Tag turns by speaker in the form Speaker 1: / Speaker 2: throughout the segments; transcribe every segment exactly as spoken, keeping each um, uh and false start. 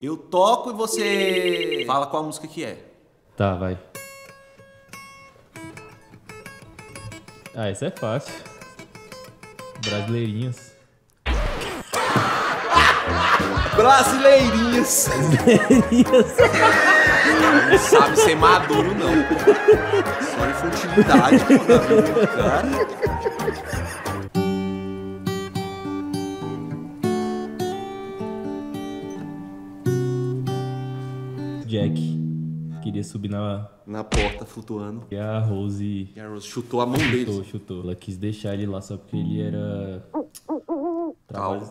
Speaker 1: Eu toco e você fala qual a música que é.
Speaker 2: Tá, vai. Ah, isso é fácil. Brasileirinhas.
Speaker 1: Brasileirinhas.
Speaker 2: Brasileirinhas.
Speaker 1: Não sabe ser maduro, não. Só infantilidade. Cara.
Speaker 2: Jack queria subir na...
Speaker 1: Na porta, flutuando.
Speaker 2: E a Rose...
Speaker 1: E a Rose chutou a mão dele.
Speaker 2: Chutou, chutou. Ela quis deixar ele lá só porque ele era...
Speaker 1: Calma.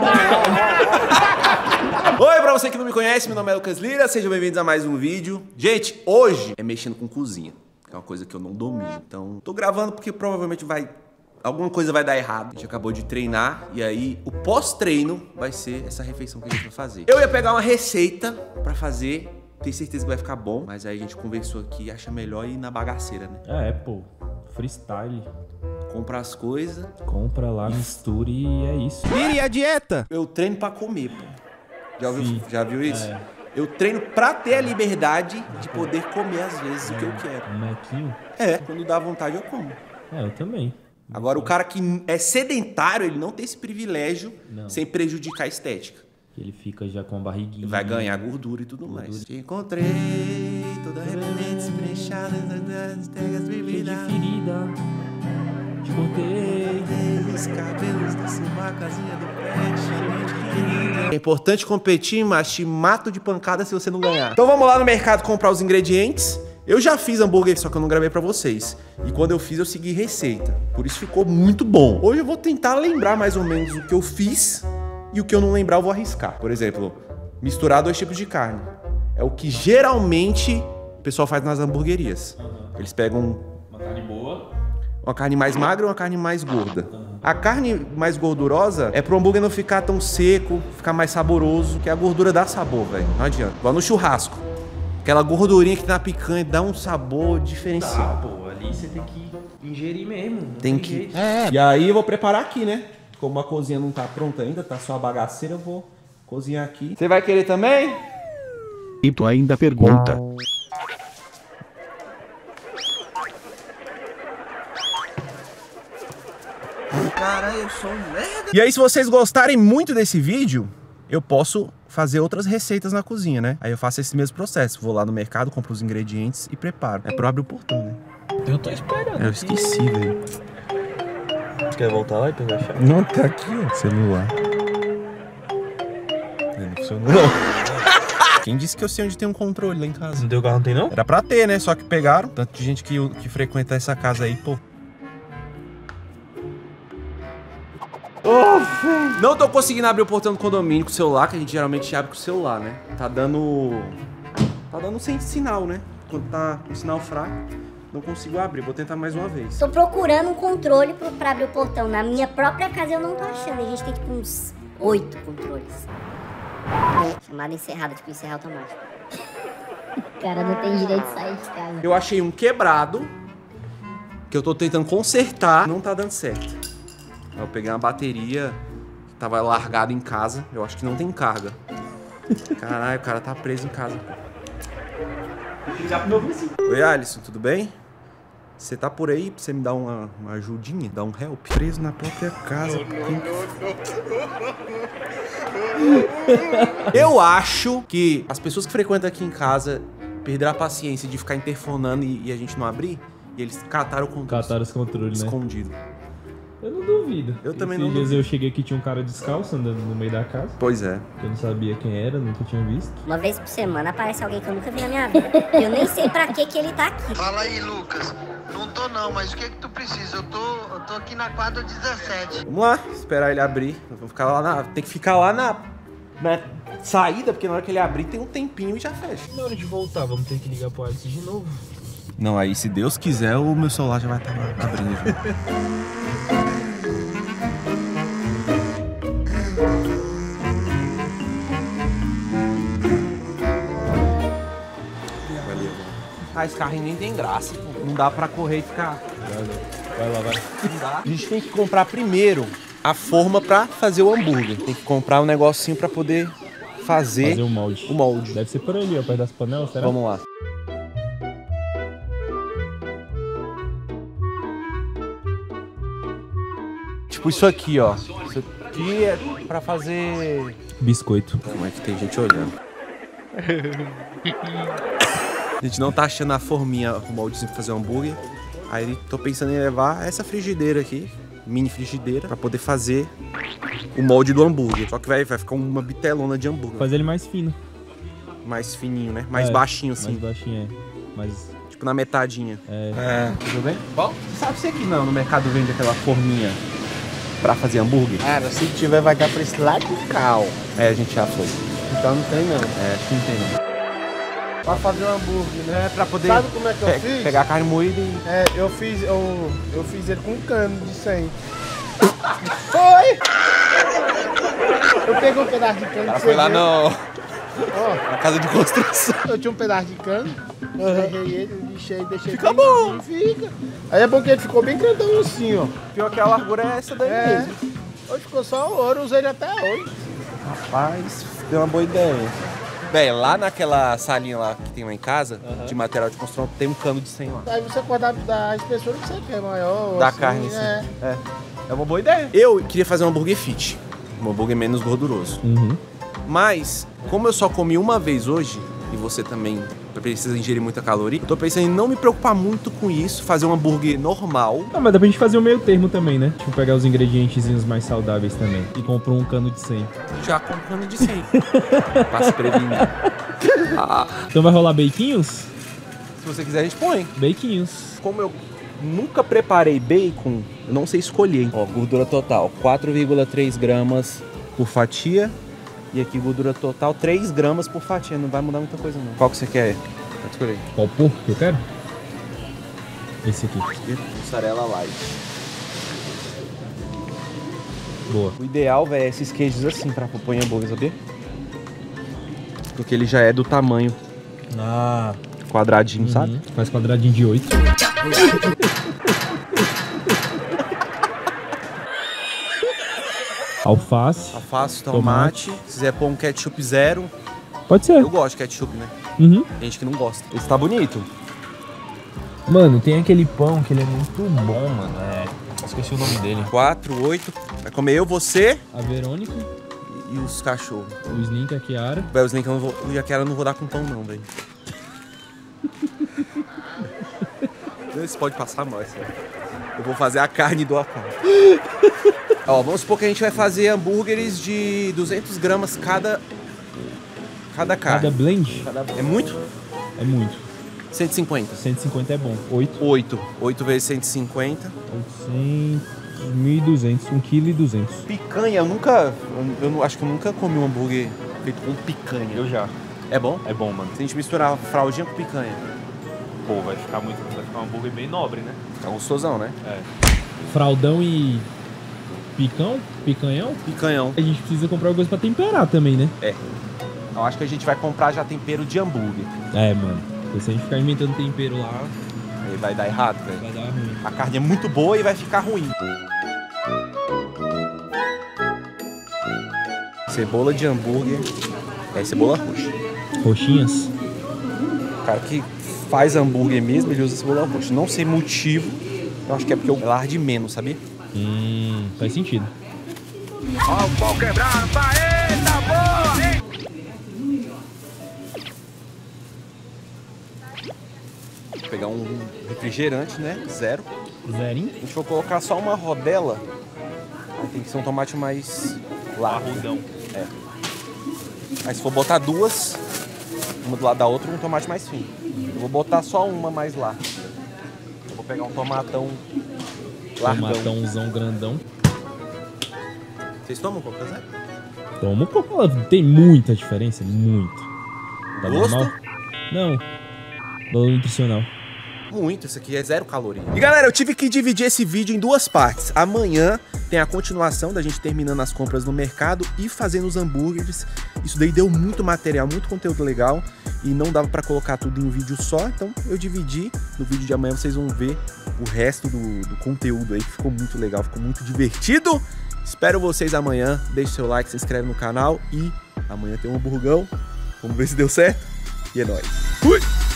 Speaker 1: Oi, pra você que não me conhece, meu nome é Lucas Lira, sejam bem-vindos a mais um vídeo. Gente, hoje é mexendo com cozinha, que é uma coisa que eu não domino. Então, tô gravando porque provavelmente vai... alguma coisa vai dar errado. A gente acabou de treinar e aí o pós-treino vai ser essa refeição que a gente vai fazer. Eu ia pegar uma receita pra fazer... Tenho certeza que vai ficar bom, mas aí a gente conversou aqui e acha melhor ir na bagaceira, né?
Speaker 2: Ah, é, pô. Freestyle.
Speaker 1: Compra as coisas.
Speaker 2: Compra lá, mistura e é isso.
Speaker 1: Vire a dieta! Eu treino pra comer, pô. Já viu, já viu isso? É. Eu treino pra ter a liberdade de poder comer às vezes é. o que eu quero.
Speaker 2: Um mequinho?
Speaker 1: É, quando dá vontade eu como.
Speaker 2: É, eu também.
Speaker 1: Agora, o cara que é sedentário, ele não tem esse privilégio não. sem prejudicar a estética.
Speaker 2: Ele fica já com a barriguinha.
Speaker 1: Vai ganhar gordura e tudo gordura. mais. Te encontrei, toda arrependente, esprechada, tegas bebidas.
Speaker 2: De ferida, te cortei.
Speaker 1: Os cabelos da sua casinha do pet. É importante competir, mas te mato de pancada se você não ganhar. Então vamos lá no mercado comprar os ingredientes. Eu já fiz hambúrguer, só que eu não gravei pra vocês. E quando eu fiz, eu segui receita. Por isso ficou muito bom. Hoje eu vou tentar lembrar mais ou menos o que eu fiz. E o que eu não lembrar eu vou arriscar. Por exemplo, misturar dois tipos de carne. É o que geralmente o pessoal faz nas hamburguerias. Uhum. Eles pegam...
Speaker 2: uma carne boa.
Speaker 1: Uma carne mais magra ou uma carne mais gorda. Uhum. A carne mais gordurosa é pro hambúrguer não ficar tão seco, ficar mais saboroso, que a gordura dá sabor, velho. Não adianta. Igual no churrasco. Aquela gordurinha que tem na picanha dá um sabor diferenciado.
Speaker 2: Tá, pô. Ali você tem que ingerir mesmo.
Speaker 1: Tem, tem que... É. E aí eu vou preparar aqui, né? Como a cozinha não tá pronta ainda, tá só a bagaceira, eu vou cozinhar aqui. Você vai querer também?
Speaker 3: E tu ainda pergunta.
Speaker 1: Caralho, eu sou um merda. E aí, se vocês gostarem muito desse vídeo, eu posso fazer outras receitas na cozinha, né? Aí eu faço esse mesmo processo. Vou lá no mercado, compro os ingredientes e preparo. É pra eu abrir o portão, né?
Speaker 2: Eu tô esperando.
Speaker 1: Eu esqueci, velho.
Speaker 2: Você quer voltar lá e pegar a chave?
Speaker 1: Não, tá aqui, ó. Celular. Não funcionou, não. Quem disse que eu sei onde tem um controle lá em casa?
Speaker 2: No teu carro não tem, não?
Speaker 1: Era pra ter, né? Só que pegaram. Tanto de gente que, que frequenta essa casa aí, pô. Oh, não tô conseguindo abrir o portão do condomínio com o celular, que a gente geralmente abre com o celular, né? Tá dando... Tá dando sem sinal, né? Quando tá com sinal fraco. Não consigo abrir, vou tentar mais uma vez.
Speaker 4: Tô procurando um controle pro, pra abrir o portão. Na minha própria casa eu não tô achando. A gente tem tipo uns oito controles. Chamada encerrada, tipo encerrar automático. O cara não tem direito de sair de casa.
Speaker 1: Eu achei um quebrado, que eu tô tentando consertar, não tá dando certo. Eu peguei uma bateria que tava largada em casa, eu acho que não tem carga. Caralho, o cara tá preso em casa.
Speaker 2: Ligar pro meu vizinho.
Speaker 1: Oi, Alisson, tudo bem? Você tá por aí pra você me dar uma, uma ajudinha, dar um help? Preso na própria casa. Eu acho que as pessoas que frequentam aqui em casa perderam a paciência de ficar interfonando e, e a gente não abrir. E eles cataram o controle.
Speaker 2: Cataram os controles, né?
Speaker 1: Escondido.
Speaker 2: Eu não duvido.
Speaker 1: Eu também
Speaker 2: Esses
Speaker 1: não
Speaker 2: dias
Speaker 1: duvido.
Speaker 2: Eu cheguei aqui, tinha um cara descalço andando no meio da casa.
Speaker 1: Pois é.
Speaker 2: Eu não sabia quem era, nunca tinha visto.
Speaker 4: Uma vez por semana aparece alguém que eu nunca vi na minha vida. Eu nem sei pra que que ele tá aqui.
Speaker 5: Fala aí, Lucas. Não tô não, mas o que que tu precisa? Eu tô, eu tô aqui na quadra dezessete.
Speaker 1: Vamos lá, esperar ele abrir. Eu vou ficar lá na... Tem que ficar lá na... na saída, porque na hora que ele abrir tem um tempinho e já fecha.
Speaker 2: Na hora de voltar, vamos ter que ligar pro Alisson de novo.
Speaker 1: Não, aí se Deus quiser, o meu celular já vai estar abrindo já. Ah, esse carrinho nem tem graça, pô. Não dá pra correr e ficar...
Speaker 2: Vai lá, vai.
Speaker 1: Não dá. A gente tem que comprar primeiro a forma pra fazer o hambúrguer. Tem que comprar um negocinho pra poder fazer,
Speaker 2: fazer o molde.
Speaker 1: o molde.
Speaker 2: Deve ser por ali, ó, perto das panelas, será?
Speaker 1: Vamos lá. Tipo isso aqui, ó. Isso aqui é pra fazer...
Speaker 2: Biscoito.
Speaker 1: Como é que tem gente olhando? A gente não tá achando a forminha, o moldezinho pra fazer um hambúrguer. Aí tô pensando em levar essa frigideira aqui, mini frigideira, pra poder fazer o molde do hambúrguer. Só que vai, vai ficar uma bitelona de hambúrguer.
Speaker 2: Fazer ele mais fino.
Speaker 1: Mais fininho, né? Mais
Speaker 2: É,
Speaker 1: baixinho, assim.
Speaker 2: Mais baixinho, é. Mais...
Speaker 1: Tipo na metadinha.
Speaker 2: É.
Speaker 1: É. Tudo bem? Bom, sabe você que não, no mercado vende aquela forminha pra fazer hambúrguer?
Speaker 6: Cara, se tiver vai dar pra esse lado do cal.
Speaker 1: É, a gente já foi.
Speaker 6: Então não tem não.
Speaker 1: É, acho que não tem não.
Speaker 6: Pra fazer um hambúrguer, né?
Speaker 1: É, pra poder
Speaker 6: Sabe como é que eu
Speaker 1: pe
Speaker 6: fiz?
Speaker 1: pegar a carne moída e...
Speaker 6: É, eu fiz, eu, eu fiz ele com um cano de cem. Foi! Eu peguei um pedaço de cano
Speaker 1: O cara
Speaker 6: de
Speaker 1: foi lá
Speaker 6: cem.
Speaker 1: no...
Speaker 6: Ó,
Speaker 1: na casa de construção.
Speaker 6: eu tinha um pedaço de cano, peguei ele, lixei, deixei
Speaker 1: Fica
Speaker 6: bem
Speaker 1: bom.
Speaker 6: grandinho, Fica. Aí é bom que ele ficou bem grandão assim, ó.
Speaker 1: Pior que a largura é essa daí
Speaker 6: É.
Speaker 1: mesmo.
Speaker 6: Hoje ficou só ouro, usei ele até hoje.
Speaker 1: Rapaz, deu uma boa ideia. Bem, lá naquela salinha lá que tem lá em casa, de material de construção, tem um cano de cem lá.
Speaker 6: Aí você pode dar da espessura que você quer, maior.
Speaker 1: Da
Speaker 6: assim,
Speaker 1: carne, assim.
Speaker 6: é.
Speaker 1: É. É uma boa ideia. Eu queria fazer um hambúrguer fit. Um hambúrguer menos gorduroso.
Speaker 2: Uhum.
Speaker 1: Mas, como eu só comi uma vez hoje, e você também precisa ingerir muita caloria, eu tô pensando em não me preocupar muito com isso, fazer um hambúrguer normal.
Speaker 2: Ah, mas dá pra gente fazer o meio termo também, né? Tipo, pegar os ingredientezinhos mais saudáveis também. E comprar um cano de cem.
Speaker 1: Já com cano de cem. Pra se prevenir. Ah,
Speaker 2: Então vai rolar beiquinhos?
Speaker 1: se você quiser, a gente põe.
Speaker 2: Beiquinhos.
Speaker 1: Como eu nunca preparei bacon, eu não sei escolher. Hein? Ó, gordura total, quatro vírgula três gramas por fatia. E aqui gordura total, três gramas por fatia. Não vai mudar muita coisa, não. Qual que você quer? Pode escolher.
Speaker 2: Qual porco que eu quero? Esse aqui.
Speaker 1: Mussarela light.
Speaker 2: Boa.
Speaker 1: O ideal, velho, é esses queijos assim pra pôr em hambúrguer, sabia? Porque ele já é do tamanho
Speaker 2: Ah.
Speaker 1: quadradinho, sabe?
Speaker 2: Faz quadradinho de oito. Alface.
Speaker 1: Alface, tomate. Se quiser pôr um ketchup zero.
Speaker 2: Pode ser.
Speaker 1: Eu gosto de ketchup, né?
Speaker 2: Uhum.
Speaker 1: Tem gente que não gosta. Esse tá bonito.
Speaker 2: Mano, tem aquele pão que ele é muito bom, mano. É. Esqueci o nome dele.
Speaker 1: quatro, oito. Vai comer eu, você
Speaker 2: A Verônica,
Speaker 1: e os cachorros.
Speaker 2: o Slink, a Kiara.
Speaker 1: Velho, os Slink eu não vou. E a Kiara eu não vou dar com pão, não, velho. Esse pode passar mais, velho. Eu vou fazer a carne do acá. Ó, vamos supor que a gente vai fazer hambúrgueres de duzentos gramas cada. Cada carne.
Speaker 2: Cada blend
Speaker 1: É muito?
Speaker 2: é muito.
Speaker 1: cento e cinquenta.
Speaker 2: cento e cinquenta é bom. oito.
Speaker 1: oito. oito vezes cento e cinquenta.
Speaker 2: oitocentos, mil e duzentos. um quilo e duzentos.
Speaker 1: Picanha, eu nunca. Eu, eu não- acho que eu nunca comi um hambúrguer feito com picanha.
Speaker 7: Eu já.
Speaker 1: É bom?
Speaker 7: É bom, mano.
Speaker 1: Se a gente misturar fraldinha com picanha,
Speaker 7: Pô, vai ficar muito. Vai ficar um hambúrguer bem nobre, né?
Speaker 1: fica gostosão, né?
Speaker 7: É.
Speaker 2: Fraldão e picão, picanhão.
Speaker 1: Picanhão.
Speaker 2: A gente precisa comprar alguma coisa pra temperar também, né?
Speaker 1: Eu acho que a gente vai comprar já tempero de hambúrguer.
Speaker 2: É, mano. Porque se a gente ficar inventando tempero lá,
Speaker 1: Aí vai dar errado, velho.
Speaker 2: vai dar ruim.
Speaker 1: A carne é muito boa e vai ficar ruim. Cebola de hambúrguer. É cebola roxa.
Speaker 2: Coxinhas.
Speaker 1: O cara que faz hambúrguer mesmo, ele usa cebola roxa. Não sei motivo. Eu acho que é porque eu arde menos, sabia?
Speaker 2: Hum, faz sentido.
Speaker 1: Vou pegar um refrigerante, né? Zero.
Speaker 2: Zerinho.
Speaker 1: A gente vai colocar só uma rodela. Aí tem que ser um tomate mais largo.
Speaker 7: Parrudão.
Speaker 1: Aí se for botar duas, uma do lado da outra, um tomate mais fino. Eu vou botar só uma mais larga. Eu vou pegar um tomatão largão.
Speaker 2: Tomatãozão grandão.
Speaker 1: Vocês tomam Coca Zero?
Speaker 2: Toma um pouco. Tem muita diferença, muito. Tá
Speaker 1: Gosto?
Speaker 2: normal? Não. Valor nutricional.
Speaker 1: Muito, isso aqui é zero caloria. E galera, eu tive que dividir esse vídeo em duas partes. Amanhã tem a continuação da gente terminando as compras no mercado e fazendo os hambúrgueres. Isso daí deu muito material, muito conteúdo legal e não dava pra colocar tudo em um vídeo só, então eu dividi. No vídeo de amanhã vocês vão ver o resto do, do conteúdo aí, que ficou muito legal, ficou muito divertido. Espero vocês amanhã, deixe seu like, se inscreve no canal e Amanhã tem um hamburgão. Vamos ver se deu certo. E é nóis. Fui!